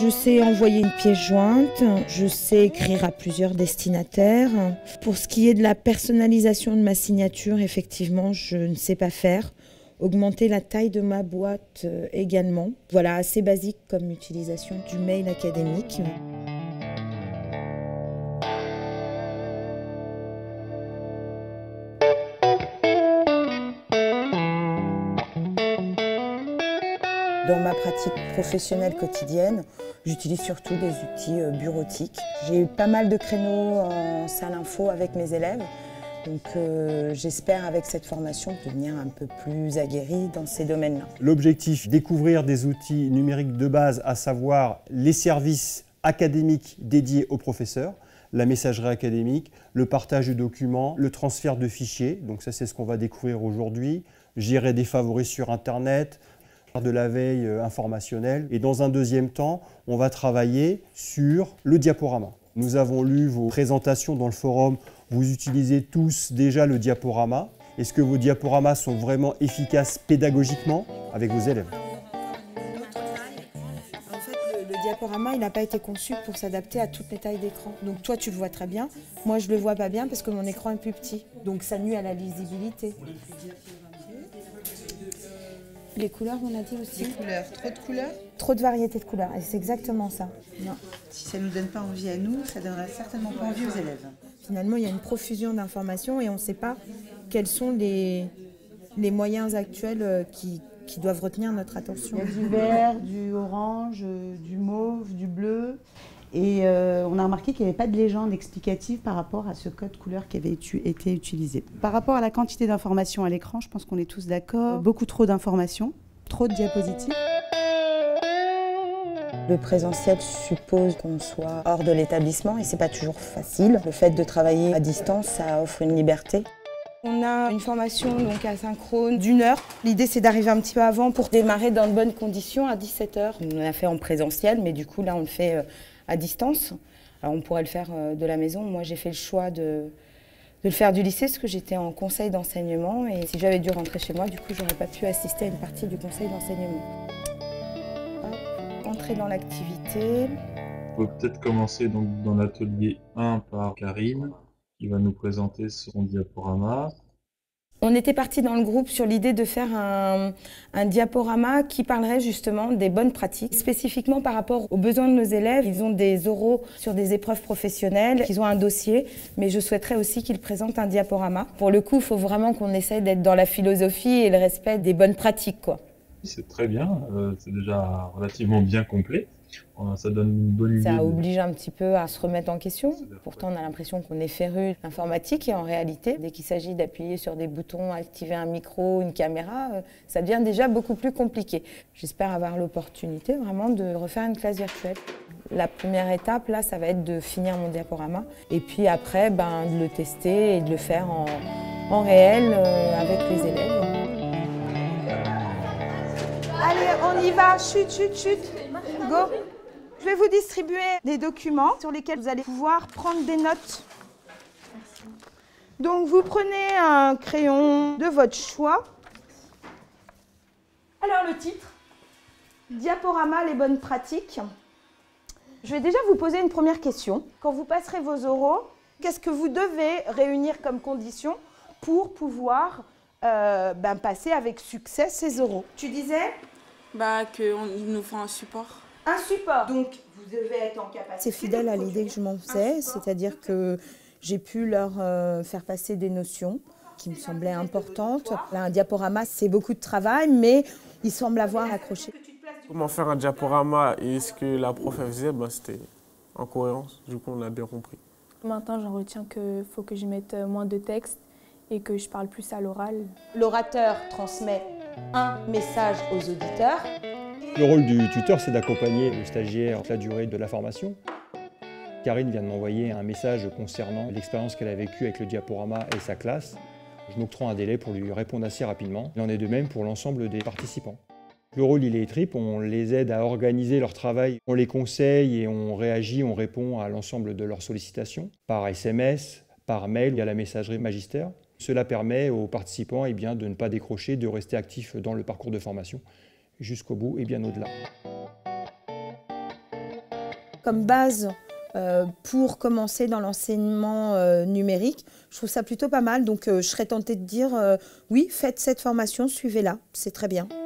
Je sais envoyer une pièce jointe, je sais écrire à plusieurs destinataires. Pour ce qui est de la personnalisation de ma signature, effectivement, je ne sais pas faire. Augmenter la taille de ma boîte également. Voilà, assez basique comme utilisation du mail académique. Dans ma pratique professionnelle quotidienne, j'utilise surtout des outils bureautiques. J'ai eu pas mal de créneaux en salle info avec mes élèves. Donc j'espère avec cette formation devenir un peu plus aguerrie dans ces domaines-là. L'objectif, découvrir des outils numériques de base, à savoir les services académiques dédiés aux professeurs, la messagerie académique, le partage de documents, le transfert de fichiers. Donc ça, c'est ce qu'on va découvrir aujourd'hui. Gérer des favoris sur Internet, de la veille informationnelle. Et dans un deuxième temps, on va travailler sur le diaporama. Nous avons lu vos présentations dans le forum. Vous utilisez tous déjà le diaporama. Est-ce que vos diaporamas sont vraiment efficaces pédagogiquement avec vos élèves? En fait, le diaporama, il n'a pas été conçu pour s'adapter à toutes les tailles d'écran. Donc toi, tu le vois très bien. Moi, je ne le vois pas bien parce que mon écran est plus petit. Donc ça nuit à la lisibilité. Les couleurs, on a dit aussi. Les couleurs, trop de couleurs? Trop de variétés de couleurs, et c'est exactement ça. Non. Si ça ne nous donne pas envie à nous, ça ne donnera certainement pas envie aux élèves. Finalement, il y a une profusion d'informations et on ne sait pas quels sont les moyens actuels qui doivent retenir notre attention. Il y a du vert, du orange, du mauve, du bleu. Et on a remarqué qu'il n'y avait pas de légende explicative par rapport à ce code couleur qui avait été utilisé. Par rapport à la quantité d'informations à l'écran, je pense qu'on est tous d'accord. Beaucoup trop d'informations, trop de diapositives. Le présentiel suppose qu'on soit hors de l'établissement et c'est pas toujours facile. Le fait de travailler à distance, ça offre une liberté. On a une formation donc asynchrone d'1 heure. L'idée, c'est d'arriver un petit peu avant pour démarrer dans de bonnes conditions à 17h. On l'a fait en présentiel, mais du coup, là, on le fait à distance. Alors, on pourrait le faire de la maison. Moi, j'ai fait le choix de le faire du lycée parce que j'étais en conseil d'enseignement. Et si j'avais dû rentrer chez moi, du coup, j'aurais pas pu assister à une partie du conseil d'enseignement. Entrer dans l'activité. On peut peut-être commencer donc dans l'atelier 1 par Karine, qui va nous présenter son diaporama. On était parti dans le groupe sur l'idée de faire un diaporama qui parlerait justement des bonnes pratiques, spécifiquement par rapport aux besoins de nos élèves. Ils ont des oraux sur des épreuves professionnelles, ils ont un dossier, mais je souhaiterais aussi qu'ils présentent un diaporama. Pour le coup, il faut vraiment qu'on essaye d'être dans la philosophie et le respect des bonnes pratiques, quoi. C'est très bien, c'est déjà relativement bien complet. Ça donne une bonne idée. Ça oblige un petit peu à se remettre en question. Pourtant, on a l'impression qu'on est féru d'informatique et en réalité, dès qu'il s'agit d'appuyer sur des boutons, activer un micro, une caméra, ça devient déjà beaucoup plus compliqué. J'espère avoir l'opportunité vraiment de refaire une classe virtuelle. La première étape, là, ça va être de finir mon diaporama et puis après, de le tester et de le faire en réel avec les élèves. Allez, on y va, chut, chut, chut, go. Je vais vous distribuer des documents sur lesquels vous allez pouvoir prendre des notes. Donc, vous prenez un crayon de votre choix. Alors, le titre, Diaporama, les bonnes pratiques. Je vais déjà vous poser une première question. Quand vous passerez vos oraux, qu'est-ce que vous devez réunir comme condition pour pouvoir passer avec succès ces oraux? Tu disais? Qu'il nous faut un support. Un support. Donc, vous devez être en capacité. C'est fidèle à l'idée que je m'en faisais, c'est-à-dire que j'ai pu leur faire passer des notions qui me semblaient importantes. Là, un diaporama, c'est beaucoup de travail, mais il semble avoir accroché. Comment faire un diaporama et ce que la prof faisait, c'était en cohérence. Du coup, on a bien compris. Maintenant, j'en retiens qu'il faut que je mette moins de texte et que je parle plus à l'oral. L'orateur transmet un message aux auditeurs. Le rôle du tuteur, c'est d'accompagner le stagiaire toute la durée de la formation. Karine vient de m'envoyer un message concernant l'expérience qu'elle a vécue avec le diaporama et sa classe. Je m'octroie un délai pour lui répondre assez rapidement. Il en est de même pour l'ensemble des participants. Le rôle, il est triple. On les aide à organiser leur travail. On les conseille et on réagit, on répond à l'ensemble de leurs sollicitations par SMS, par mail, via la messagerie Magister. Cela permet aux participants de ne pas décrocher, de rester actifs dans le parcours de formation jusqu'au bout et bien au-delà. comme base pour commencer dans l'enseignement numérique. Je trouve ça plutôt pas mal, donc je serais tentée de dire oui, faites cette formation, suivez-la, c'est très bien.